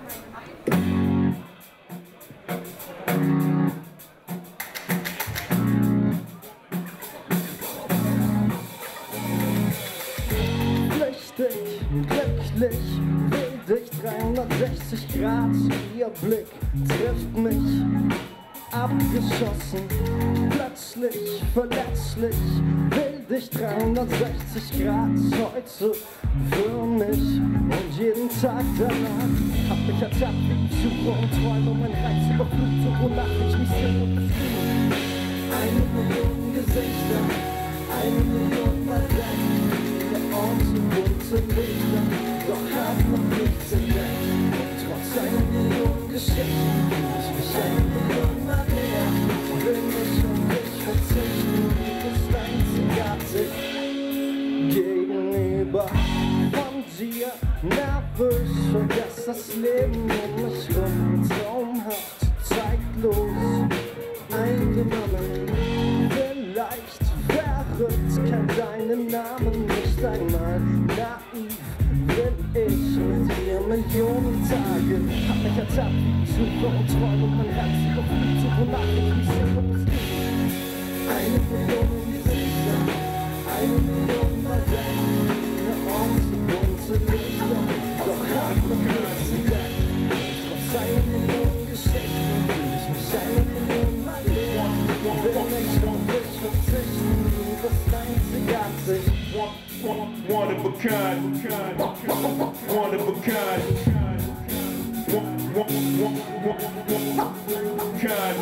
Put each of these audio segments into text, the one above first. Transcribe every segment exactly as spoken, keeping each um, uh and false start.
Flüchtig, glücklich, will dich dreihundertsechzig Grad. Ihr Blick trifft mich, abgeschossen, plötzlich, verletzlich, will dich dreihundertsechzig Grad. Heute für mich und jeden Tag danach. Hab mich ertappt, wie ich suche und träume, mein Reiz überflutet, wonach ich mich sehne und fühle. Eine Million Gesichter, eine Million Mal weg, viele Orte, bunte Lichter, doch hab noch nichts entdeckt. Und trotz einer Million Geschichten fühl ich mich eine Million Mal näher. Will mich und dich verzichten, du bist einzigartig. Gegenüber von dir, nervös, vergess das Leben um mich rum, traumhaft, zeitlos, eingenommen, vielleicht verrückt, kenn deinen Namen nicht einmal, naiv will ich mit dir Millionen Tage. Hab mich ertappt, wie ich suche und träume, mein Herz überflutet, wonach ich mich sehne und fühle. Eine Million Gesichter, eine Million Mal weg, viele Orte, bunte Lichter, doch hab noch nichts entdeckt. Trotz einer Million Geschichten fühl ich mich eine Million Mal leer. Will mich und dich verzichten, du bist einzigartig. One of a kind, one of a kind, one, one, one, one, kind,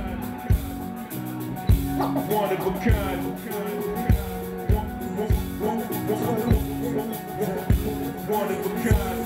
one of a kind, one of a kind.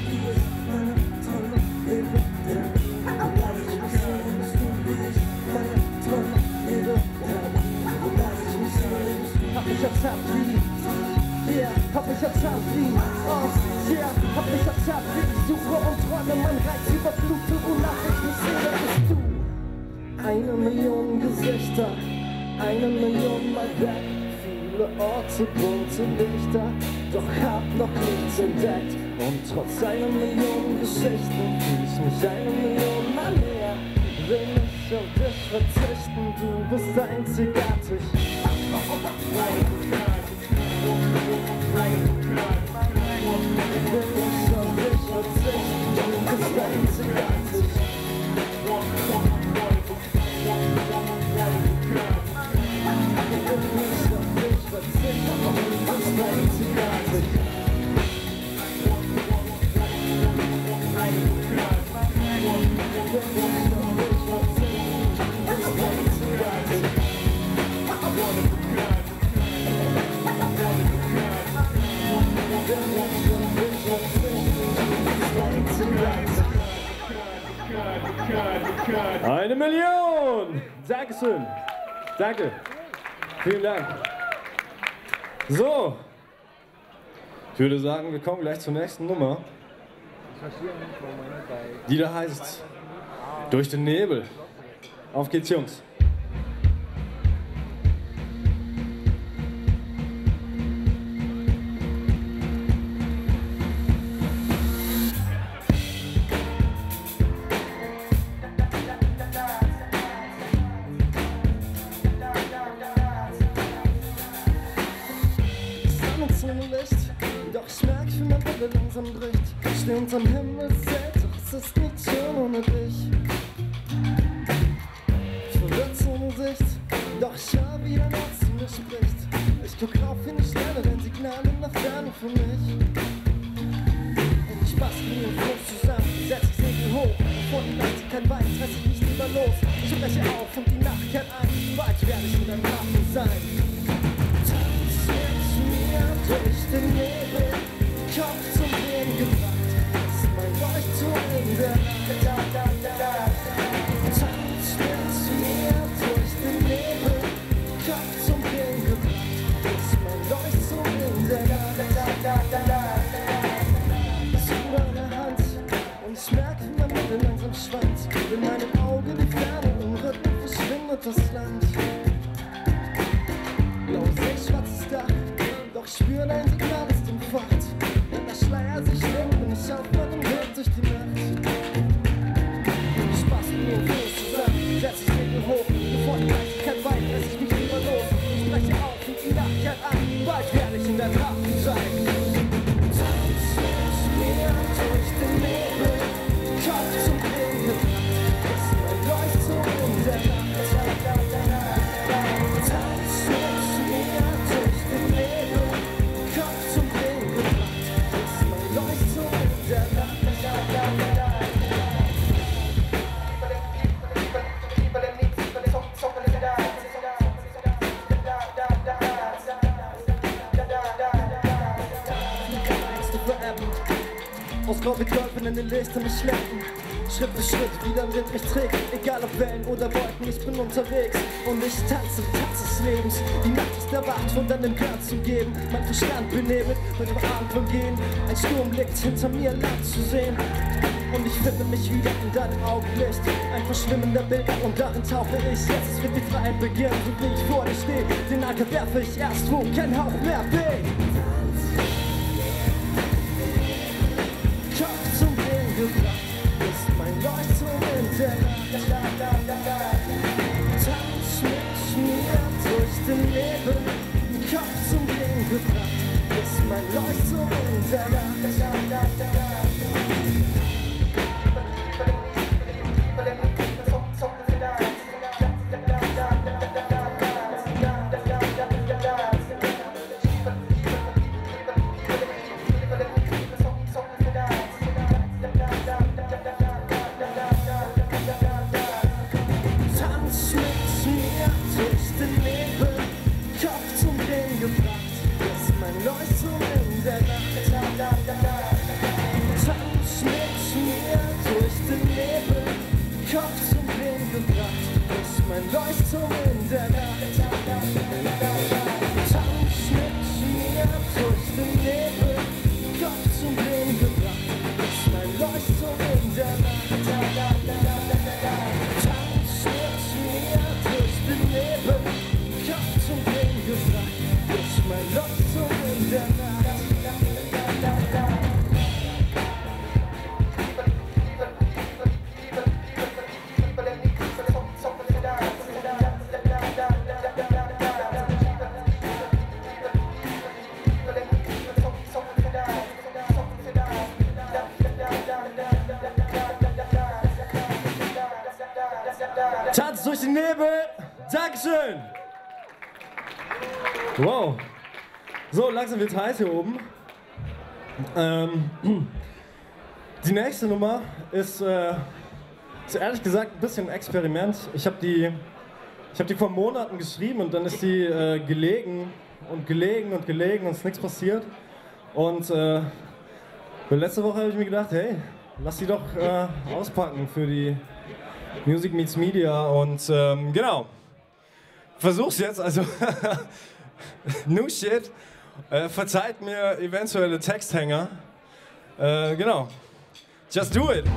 Hab mich ertappt wie, yeah, hab mich ertappt wie, oh, yeah, hab mich ertappt wie ich suche und träume, mein Reiz überflutet, wonach ich mich sehne, bist du. Eine Million Gesichter, eine Million Mal weg, viele Orte, bunte Lichter, doch hab noch nichts entdeckt. Und trotz einer Million Geschichten fühl ich mich eine Million Mal näher. Will mich auf dich verzichten, du bist einzigartig. Eine Million! Dankeschön. Danke. Vielen Dank. So. Ich würde sagen, wir kommen gleich zur nächsten Nummer. Die da heißt Durch den Nebel. Auf geht's, Jungs. Doch ich merk, wie mein Wille langsam bricht. Ich steh unterm Himmel selbst, doch es ist nicht schön ohne dich. Ich verwirrt ohne Sicht, doch ich hör, wie dein Herz zu mir spricht. Ich guck rauf in die Sterne, dein Signal in der Ferne für mich. Und ich pass wie ein Fluss zusammen, setz ich Segel hoch. Bevor die Nacht kein Wein, reiß ich mich lieber los. Ich breche auf und die Nacht kehrt ein, bald werde ich in deinem Hafen sein. Durch den Nebel, Kopf zum Drehen gebracht, ist mein Leuchtturm in der Nacht. Tanz mit mir durch den Nebel, Kopf zum Drehen gebracht, ist mein Leuchtturm in der Nacht. Ich in deiner Hand und ich merke, wie mein Wille langsam schwankt. In meinem Auge die Ferne, im Rücken verschwindet das Land. Blaues Licht, schwarzes Dach. Doch ich spür dein Signal ist entfacht. Wenn der Schleier sich lenkt, bin ich auf meinem Weg durch die Nacht. ohne Lichter mich lenken. Schritt für Schritt, wie der Wind mich trägt. Egal ob Wellen oder Wolken, ich bin unterwegs. Und ich tanze, Tanz des Lebens. Die Nacht ist erwacht, von deinem Glanz zu geben. Mein Verstand benebelt mit dem Abend von Gehen. Ein Sturm liegt hinter mir, Land zu sehen. Und ich finde mich wieder in deinem Augenlicht. Ein verschwimmender Bilder und darin tauche ich. Jetzt wird die Freiheit beginnen, so wie ich vor dir stehe. Den Anker werfe ich erst, wo kein Hauch mehr weht. Kopf zum Drehen gebracht, ist mein Leuchtturm in der Nacht. Tanz mit mir durch den Nebel. Kopf zum Drehen gebracht, ist mein Leuchtturm in der Nacht. Tanz durch den Nebel. Dankeschön. Wow. So, langsam wird's heiß hier oben. Ähm, die nächste Nummer ist, äh, ist ehrlich gesagt ein bisschen ein Experiment. Ich habe die, ich hab die vor Monaten geschrieben und dann ist die äh, gelegen und gelegen und gelegen und es ist nichts passiert. Und äh, letzte Woche habe ich mir gedacht, hey, lass die doch äh, auspacken für die Music Meets Media und ähm, genau, versuch's jetzt, also new shit, äh, verzeiht mir eventuelle Texthänger, äh, genau, just do it.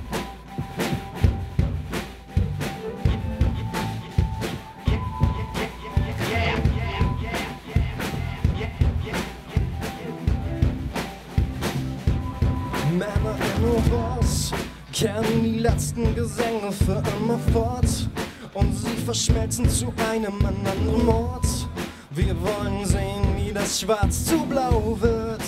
Männer in Oberst kehren die letzten Gesänge für immer fort und sie verschmelzen zu einem anderen Ort. Wir wollen sehen, wie das Schwarz zu Blau wird.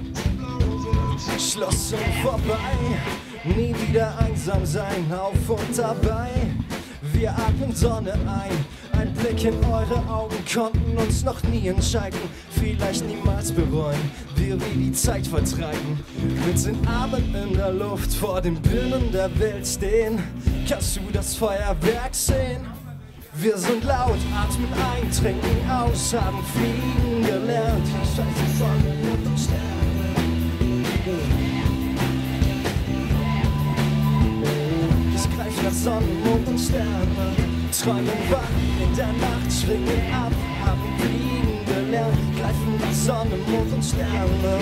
Schluss und vorbei, nie wieder einsam sein, auf und dabei. Wir atmen Sonne ein, ein Blick in eure Augen, konnten uns noch nie entscheiden, vielleicht niemals bereuen, wir wie die Zeit vertreiben. Mit den Armen in der Luft vor den Bühnen der Welt stehen, kannst du das Feuerwerk sehen? Wir sind laut, atmen ein, trinken aus, haben fliegen gelernt. Scheiße, Sonne und Sterne. Ich greif nach Sonne, Mond und Sterne. Träumen wach in der Nacht, schwingen ab, haben fliegen gelernt. Greifen nach Sonne, Mond und Sterne.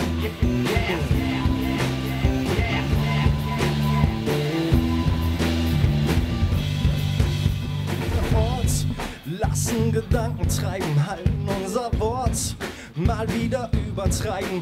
Lassen Gedanken treiben, halten unser Wort, mal wieder übertreiben.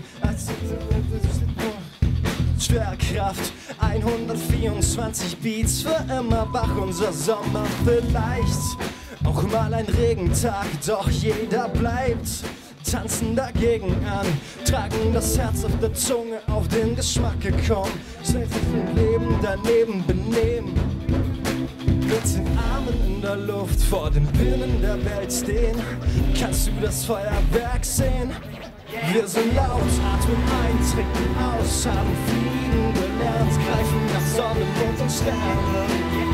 Schwerkraft, hundertvierundzwanzig Beats, für immer wach unser Sommer, vielleicht auch mal ein Regentag, doch jeder bleibt. Tanzen dagegen an, tragen das Herz auf der Zunge, auf den Geschmack gekommen, selbst im Leben daneben benehmen. Mit den Armen in der Luft vor den Bühnen der Welt stehen, kannst du das Feuerwerk sehen? Wir sind laut, atmen ein, trinken aus, haben fliegen gelernt, greifen nach Sonne, Mond und Sterne.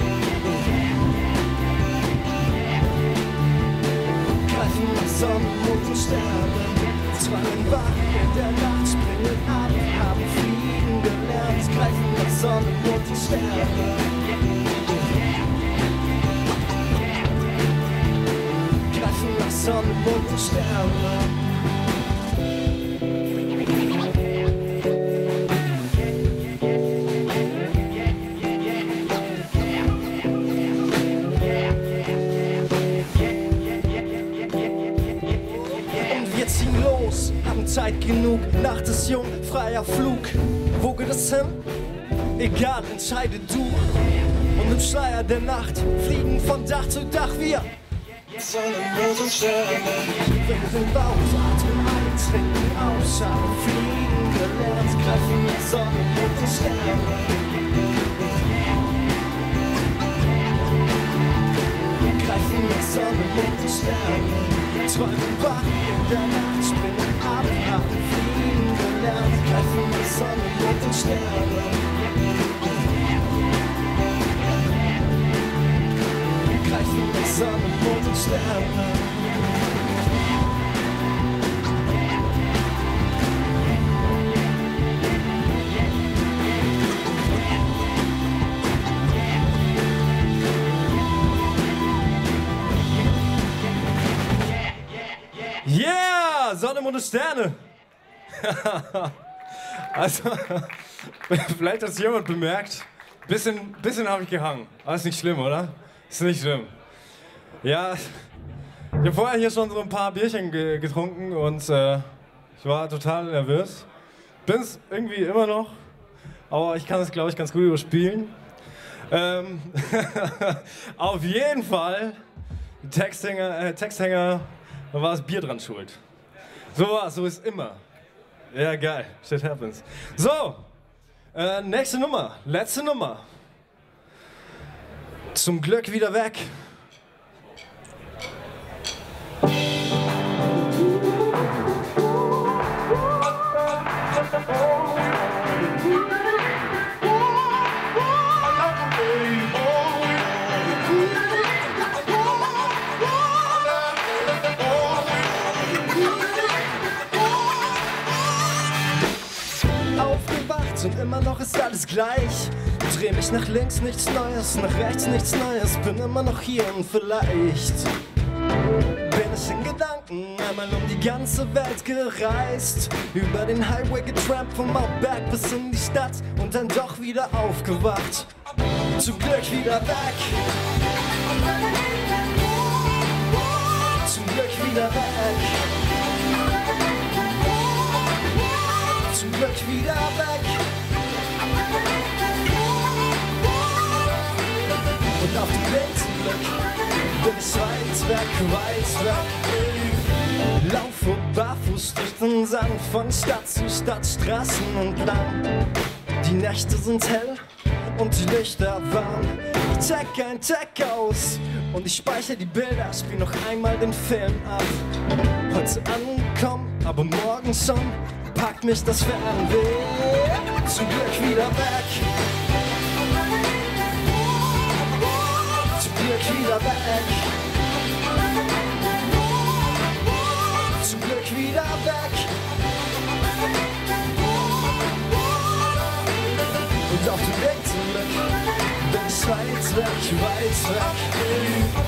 Greifen nach Sonne, Mond und Sterne. Träumen wach in der Nacht, springen ab, haben fliegen gelernt, greifen greifen nach Sonne, Mond und Sterne. Greifen nach Sonne, Mond und Sterne. Haben Zeit genug, Nacht ist jung, freier Flug. Wo geht es hin? Egal, entscheide du. Und im Schleier der Nacht fliegen von Dach zu Dach wir. Sonne, Mond und Sterne. Wenn wir Bauch atmen, eintrinken, ausschauen, fliegen gelernt, greifen nach Sonne, Mond und Sterne. Greifen nach Sonne, Mond und Sterne. Träumen wach in der Nacht, springen ab, haben fliegen gelernt, greifen nach Sonne, Mond und Sterne. Greifen nach Sonne, Mond und Sterne. Yeah! Sonne, Mond und Sterne! Also, vielleicht hat es jemand bemerkt, bisschen, bisschen habe ich gehangen. Aber ist nicht schlimm, oder? Ist nicht schlimm. Ja, ich habe vorher hier schon so ein paar Bierchen ge getrunken und äh, ich war total nervös. Bin es irgendwie immer noch, aber ich kann es, glaube ich, ganz gut überspielen. Ähm, auf jeden Fall, Texthänger, äh, Texthänger, da war das Bier dran schuld. So war es, so ist immer. Ja, geil, shit happens. So, äh, nächste Nummer, letzte Nummer. Zum Glück wieder weg. Und immer noch ist alles gleich. Dreh mich nach links, nichts Neues, nach rechts, nichts Neues. Bin immer noch hier und vielleicht bin ich in Gedanken einmal um die ganze Welt gereist. Über den Highway getrampt, vom Outback bis in die Stadt und dann doch wieder aufgewacht. Zum Glück wieder weg. Zum Glück wieder weg. Zum Glück wieder weg. Und auf dem Weg zum Glück bin ich weit weg, weit weg. Laufe barfuß durch den Sand von Stadt zu Stadt, Straßen entlang. Die Nächte sind hell und die Lichter warm. Ich check ein, check aus und ich speichere die Bilder, spiel noch einmal den Film ab. Heute ankommen, aber morgen schon packt mich das Fernweh. Zum Glück wieder weg. Zum Glück wieder weg. Zum Glück wieder weg. Und auf dem Weg zum Glück bin ich weit weg, weit weg.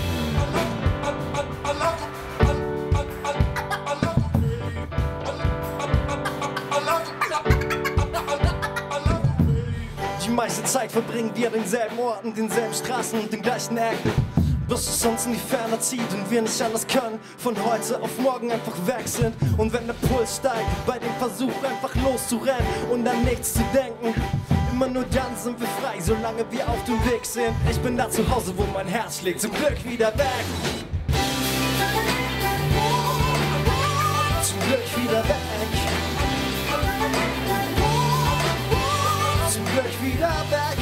Die meiste Zeit verbringen wir an denselben Orten, denselben Straßen und den gleichen Ecken. Bis es uns in die Ferne zieht und wir nicht anders können, von heute auf morgen einfach weg sind. Und wenn der Puls steigt, bei dem Versuch einfach loszurennen und an nichts zu denken, immer nur dann sind wir frei, solange wir auf dem Weg sind. Ich bin da zu Hause, wo mein Herz schlägt, zum Glück wieder weg. Zum Glück wieder weg. Zum Glück wieder weg.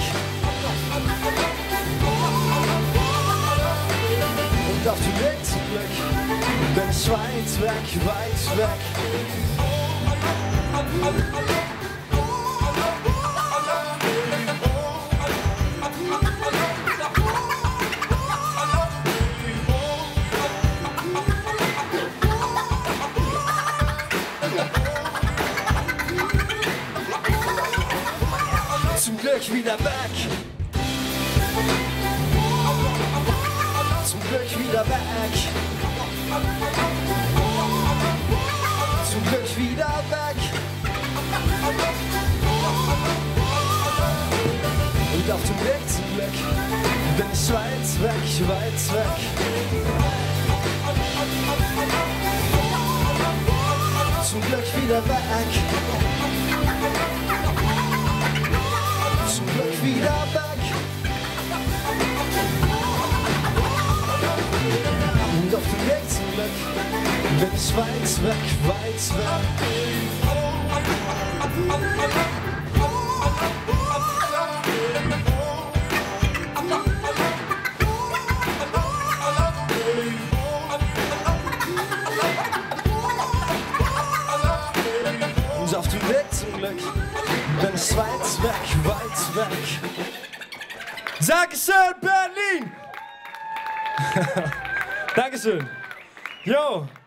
Und auf dem Weg zum Glück bin ich weit weg, weit weg. Zum Glück wieder weg. Zum Glück wieder weg. Zum Glück wieder weg. Und auf dem Weg zum Glück bin ich weit weg, weit weg. Zum Glück wieder weg. Zum Glück wieder weg. Und auf dem Weg zum Glück bin ich weit weg, weit weg. Und auf dem Weg zum Glück bin ich weit weg, weit weg. Dankeschön, Berlin! Dankeschön. Yo!